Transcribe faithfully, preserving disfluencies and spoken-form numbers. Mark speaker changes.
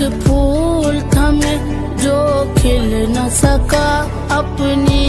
Speaker 1: एक फूल था मैं जो खिल न सका, अपनी